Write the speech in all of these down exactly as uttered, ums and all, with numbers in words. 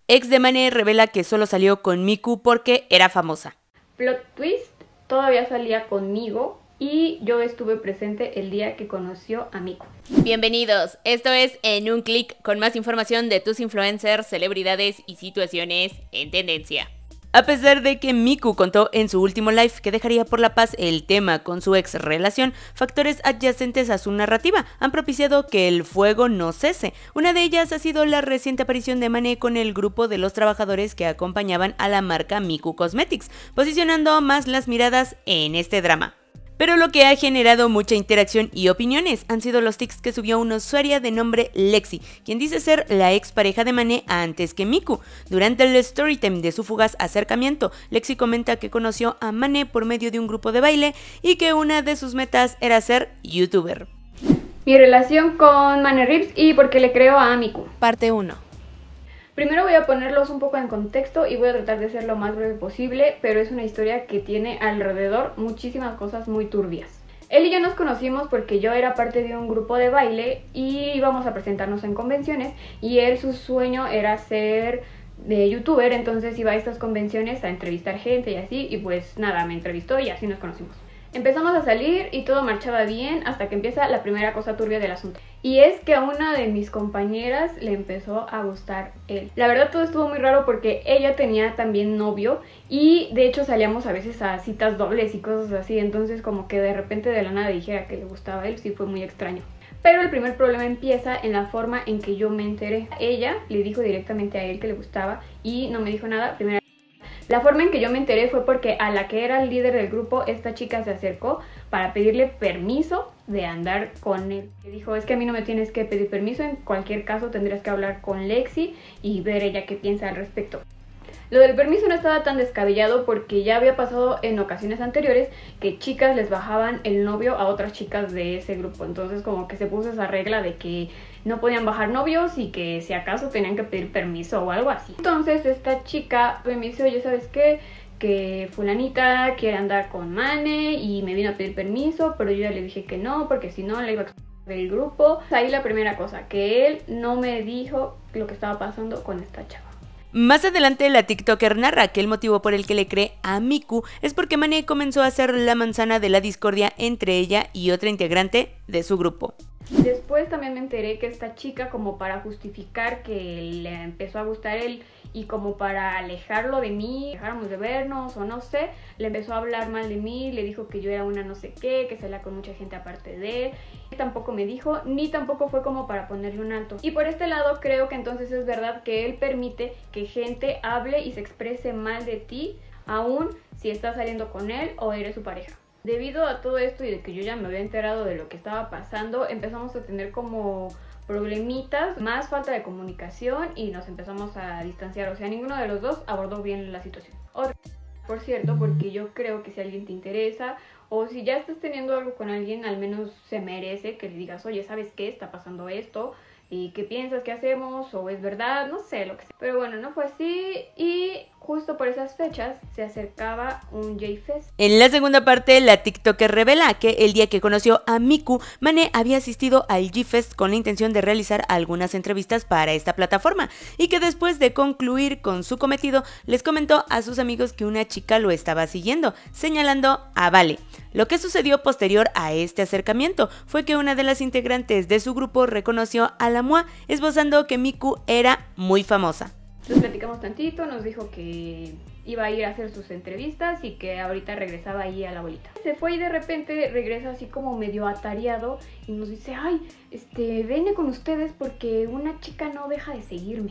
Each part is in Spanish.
Ex de Mane revela que solo salió con Miku porque era famosa. Plot twist, todavía salía conmigo y yo estuve presente el día que conoció a Miku. Bienvenidos, esto es En un clic con más información de tus influencers, celebridades y situaciones en tendencia. A pesar de que Miku contó en su último live que dejaría por la paz el tema con su ex relación, factores adyacentes a su narrativa han propiciado que el fuego no cese. Una de ellas ha sido la reciente aparición de Mane con el grupo de los trabajadores que acompañaban a la marca Miku Cosmetics, posicionando más las miradas en este drama. Pero lo que ha generado mucha interacción y opiniones han sido los tics que subió una usuaria de nombre Lexi, quien dice ser la expareja de Mane antes que Miku. Durante el storytime de su fugaz acercamiento, Lexi comenta que conoció a Mane por medio de un grupo de baile y que una de sus metas era ser youtuber. Mi relación con Mane Rips y por qué le creo a Miku. Parte uno. Primero voy a ponerlos un poco en contexto y voy a tratar de ser lo más breve posible, pero es una historia que tiene alrededor muchísimas cosas muy turbias. Él y yo nos conocimos porque yo era parte de un grupo de baile y íbamos a presentarnos en convenciones y él, su sueño era ser de youtuber, entonces iba a estas convenciones a entrevistar gente y así, y pues nada, me entrevistó y así nos conocimos. Empezamos a salir y todo marchaba bien hasta que empieza la primera cosa turbia del asunto. Y es que a una de mis compañeras le empezó a gustar él. La verdad todo estuvo muy raro porque ella tenía también novio y de hecho salíamos a veces a citas dobles y cosas así. Entonces como que de repente de la nada dijera que le gustaba a él, sí fue muy extraño. Pero el primer problema empieza en la forma en que yo me enteré. Ella le dijo directamente a él que le gustaba y no me dijo nada. Primera La forma en que yo me enteré fue porque a la que era el líder del grupo, esta chica se acercó para pedirle permiso de andar con él. Le dijo, es que a mí no me tienes que pedir permiso, en cualquier caso tendrías que hablar con Lexi y ver ella qué piensa al respecto. Lo del permiso no estaba tan descabellado porque ya había pasado en ocasiones anteriores que chicas les bajaban el novio a otras chicas de ese grupo. Entonces como que se puso esa regla de que no podían bajar novios y que si acaso tenían que pedir permiso o algo así. Entonces esta chica me dice, oye, ¿sabes qué? Que fulanita quiere andar con Mane y me vino a pedir permiso, pero yo ya le dije que no, porque si no la iba a expulsar del grupo. Ahí la primera cosa, que él no me dijo lo que estaba pasando con esta chava. Más adelante la tiktoker narra que el motivo por el que le cree a Miku es porque Mane comenzó a ser la manzana de la discordia entre ella y otra integrante de su grupo. Después también me enteré que esta chica, como para justificar que le empezó a gustar él y como para alejarlo de mí, dejáramos de vernos o no sé, le empezó a hablar mal de mí, le dijo que yo era una no sé qué, que salía con mucha gente aparte de él. Tampoco me dijo, ni tampoco fue como para ponerle un alto. Y por este lado creo que entonces es verdad que él permite que gente hable y se exprese mal de ti, aun si estás saliendo con él o eres su pareja. Debido a todo esto y de que yo ya me había enterado de lo que estaba pasando, empezamos a tener como problemitas, más falta de comunicación y nos empezamos a distanciar. O sea, ninguno de los dos abordó bien la situación. Otra, por cierto, porque yo creo que si alguien te interesa o si ya estás teniendo algo con alguien, al menos se merece que le digas, oye, ¿sabes qué? Está pasando esto. ¿Y qué piensas? ¿Qué hacemos? ¿O es verdad? No sé, lo que sea. Pero bueno, no fue así y justo por esas fechas se acercaba un J-Fest. En la segunda parte, la tiktoker revela que el día que conoció a Miku, Mane había asistido al J-Fest con la intención de realizar algunas entrevistas para esta plataforma y que después de concluir con su cometido, les comentó a sus amigos que una chica lo estaba siguiendo, señalando a Vale. Lo que sucedió posterior a este acercamiento fue que una de las integrantes de su grupo reconoció a la Mua, esbozando que Miku era muy famosa. Nos platicamos tantito, nos dijo que iba a ir a hacer sus entrevistas y que ahorita regresaba ahí a la abuelita. Se fue y de repente regresa así como medio atareado y nos dice, ay, este, vine con ustedes porque una chica no deja de seguirme.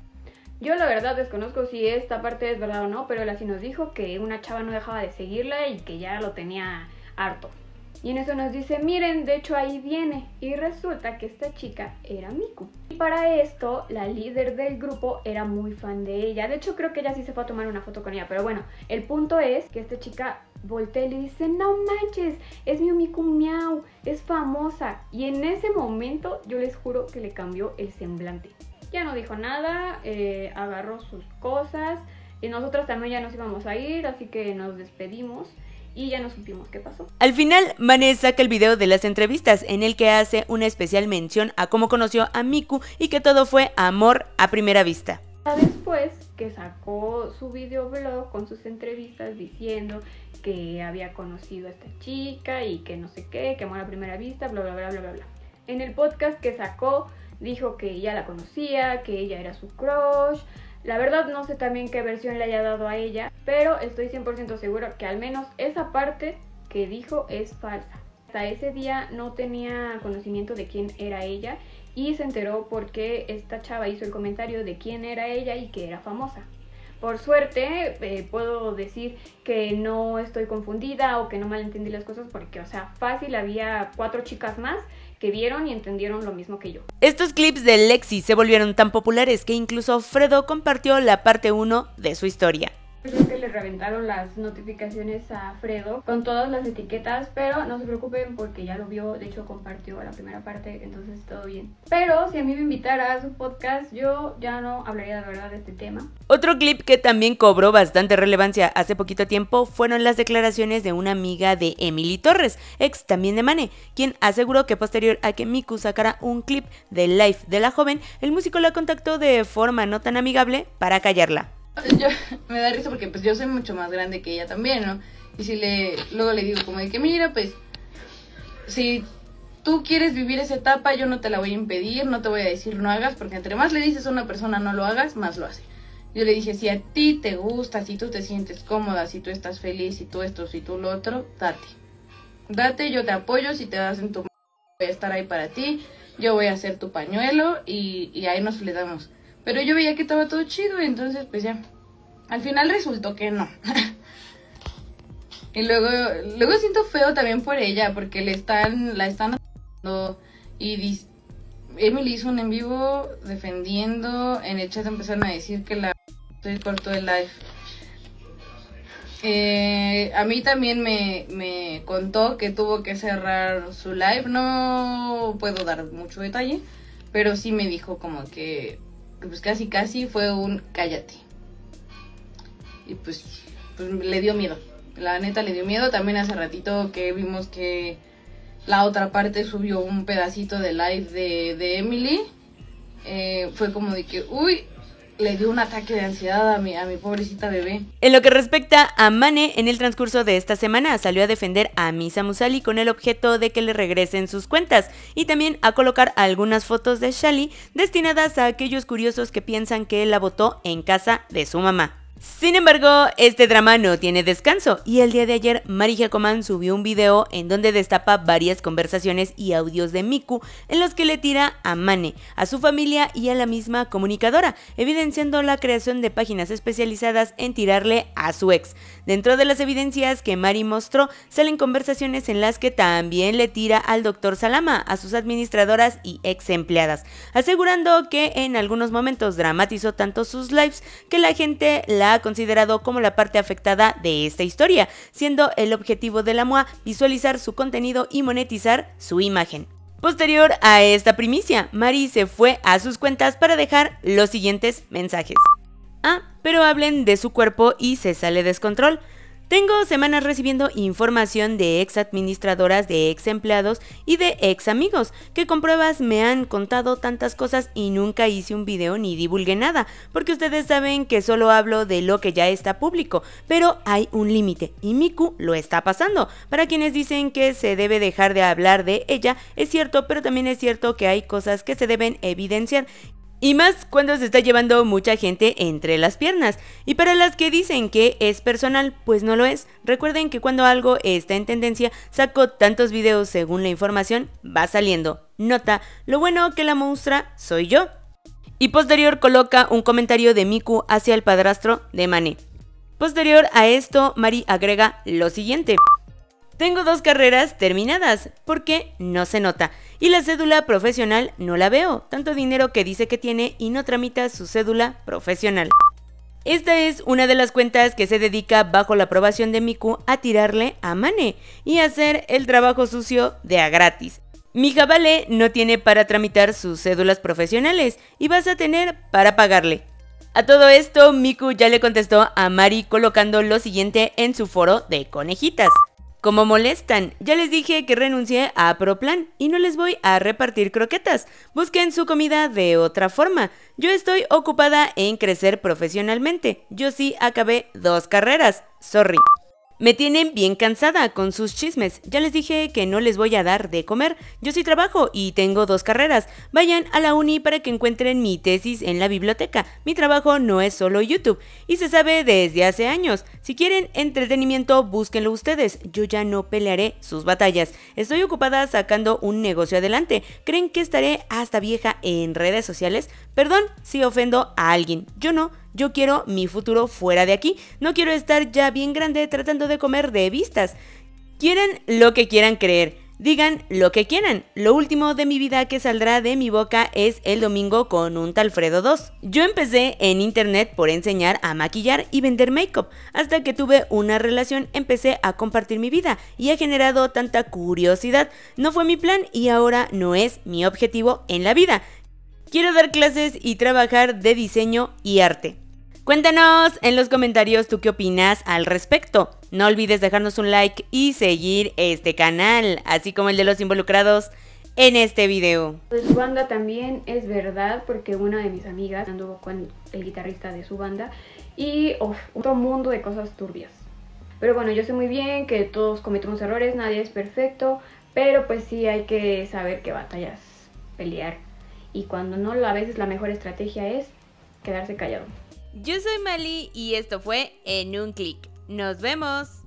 Yo la verdad desconozco si esta parte es verdad o no, pero él así nos dijo que una chava no dejaba de seguirla y que ya lo tenía harto. Y en eso nos dice, miren, de hecho ahí viene. Y resulta que esta chica era Miku. Y para esto, la líder del grupo era muy fan de ella. De hecho, creo que ella sí se fue a tomar una foto con ella. Pero bueno, el punto es que esta chica voltea y le dice, no manches, es mi Miku Miau, es famosa. Y en ese momento, yo les juro que le cambió el semblante. Ya no dijo nada, eh, agarró sus cosas. Y nosotros también ya nos íbamos a ir, así que nos despedimos. Y ya no supimos qué pasó. Al final, Mane saca el video de las entrevistas en el que hace una especial mención a cómo conoció a Miku y que todo fue amor a primera vista. Después después que sacó su videoblog con sus entrevistas diciendo que había conocido a esta chica y que no sé qué, que amor a primera vista, bla bla bla bla bla bla. En el podcast que sacó dijo que ya la conocía, que ella era su crush. La verdad no sé también qué versión le haya dado a ella, pero estoy cien por ciento seguro que al menos esa parte que dijo es falsa. Hasta ese día no tenía conocimiento de quién era ella y se enteró porque esta chava hizo el comentario de quién era ella y que era famosa. Por suerte eh, puedo decir que no estoy confundida o que no malentendí las cosas porque, o sea, fácil había cuatro chicas más que vieron y entendieron lo mismo que yo. Estos clips de Lexi se volvieron tan populares que incluso Fredo compartió la parte uno de su historia. Creo que le reventaron las notificaciones a Fredo con todas las etiquetas, pero no se preocupen porque ya lo vio, de hecho compartió la primera parte, entonces todo bien. Pero si a mí me invitara a su podcast, yo ya no hablaría de verdad de este tema. Otro clip que también cobró bastante relevancia hace poquito tiempo fueron las declaraciones de una amiga de Emily Torres, ex también de Mane, quien aseguró que posterior a que Miku sacara un clip del live de la joven, el músico la contactó de forma no tan amigable para callarla. Yo, me da risa porque pues yo soy mucho más grande que ella también, ¿no? Y si le, luego le digo como de que mira, pues, si tú quieres vivir esa etapa, yo no te la voy a impedir, no te voy a decir no hagas, porque entre más le dices a una persona no lo hagas, más lo hace. Yo le dije, si a ti te gusta, si tú te sientes cómoda, si tú estás feliz, si tú esto, si tú lo otro, date. Date, yo te apoyo, si te das en tu... voy a estar ahí para ti, yo voy a hacer tu pañuelo y, y ahí nos fletamos. Pero yo veía que estaba todo chido y entonces pues ya, al final resultó que no. Y luego, luego siento feo también por ella, porque le están, la están haciendo y dis, Emily hizo un en vivo defendiendo, en el chat empezaron a decir que la cortó el live. Eh, a mí también me, me contó que tuvo que cerrar su live, no puedo dar mucho detalle, pero sí me dijo como que... pues casi casi fue un cállate. Y pues, pues le dio miedo. La neta le dio miedo. También hace ratito que vimos que la otra parte subió un pedacito de live de, de Emily. Eh, fue como de que, uy, le dio un ataque de ansiedad a mi, a mi pobrecita bebé. En lo que respecta a Mane, en el transcurso de esta semana salió a defender a Misa Musali con el objeto de que le regresen sus cuentas y también a colocar algunas fotos de Shali destinadas a aquellos curiosos que piensan que él la votó en casa de su mamá. Sin embargo, este drama no tiene descanso y el día de ayer Mari Giacomán subió un video en donde destapa varias conversaciones y audios de Miku en los que le tira a Mane, a su familia y a la misma comunicadora, evidenciando la creación de páginas especializadas en tirarle a su ex. Dentro de las evidencias que Mari mostró, salen conversaciones en las que también le tira al doctor Salama, a sus administradoras y ex empleadas, asegurando que en algunos momentos dramatizó tanto sus lives que la gente la ha considerado como la parte afectada de esta historia, siendo el objetivo de la M O A visualizar su contenido y monetizar su imagen. Posterior a esta primicia, Mari se fue a sus cuentas para dejar los siguientes mensajes. Ah, pero hablen de su cuerpo y se sale descontrol. Tengo semanas recibiendo información de ex administradoras, de ex empleados y de ex amigos que con pruebas me han contado tantas cosas y nunca hice un video ni divulgué nada, porque ustedes saben que solo hablo de lo que ya está público, pero hay un límite y Miku lo está pasando. Para quienes dicen que se debe dejar de hablar de ella, es cierto, pero también es cierto que hay cosas que se deben evidenciar. Y más cuando se está llevando mucha gente entre las piernas. Y para las que dicen que es personal, pues no lo es. Recuerden que cuando algo está en tendencia, saco tantos videos según la información va saliendo. Nota, lo bueno que la monstrua soy yo. Y posterior coloca un comentario de Miku hacia el padrastro de Mane. Posterior a esto, Mari agrega lo siguiente. Tengo dos carreras terminadas, porque no se nota, y la cédula profesional no la veo, tanto dinero que dice que tiene y no tramita su cédula profesional. Esta es una de las cuentas que se dedica bajo la aprobación de Miku a tirarle a Mane y hacer el trabajo sucio de a gratis. Mi Vale no tiene para tramitar sus cédulas profesionales y vas a tener para pagarle. A todo esto, Miku ya le contestó a Mari colocando lo siguiente en su foro de conejitas. Como molestan, ya les dije que renuncié a ProPlan y no les voy a repartir croquetas. Busquen su comida de otra forma. Yo estoy ocupada en crecer profesionalmente. Yo sí acabé dos carreras. Sorry. Me tienen bien cansada con sus chismes. Ya les dije que no les voy a dar de comer. Yo sí trabajo y tengo dos carreras. Vayan a la uni para que encuentren mi tesis en la biblioteca. Mi trabajo no es solo YouTube y se sabe desde hace años. Si quieren entretenimiento, búsquenlo ustedes. Yo ya no pelearé sus batallas. Estoy ocupada sacando un negocio adelante. ¿Creen que estaré hasta vieja en redes sociales? Perdón si ofendo a alguien. Yo no. Yo quiero mi futuro fuera de aquí. No quiero estar ya bien grande tratando de comer de vistas. Quieran lo que quieran creer. Digan lo que quieran. Lo último de mi vida que saldrá de mi boca es el domingo con un tal Fredo dos. Yo empecé en internet por enseñar a maquillar y vender make-up. Hasta que tuve una relación empecé a compartir mi vida y ha generado tanta curiosidad. No fue mi plan y ahora no es mi objetivo en la vida. Quiero dar clases y trabajar de diseño y arte. Cuéntanos en los comentarios tú qué opinas al respecto. No olvides dejarnos un like y seguir este canal, así como el de los involucrados en este video. De su banda también es verdad, porque una de mis amigas anduvo con el guitarrista de su banda y uf, otro mundo de cosas turbias. Pero bueno, yo sé muy bien que todos cometemos errores, nadie es perfecto, pero pues sí hay que saber qué batallas pelear. Y cuando no, a veces la mejor estrategia es quedarse callado. Yo soy Mali y esto fue En un Clic. ¡Nos vemos!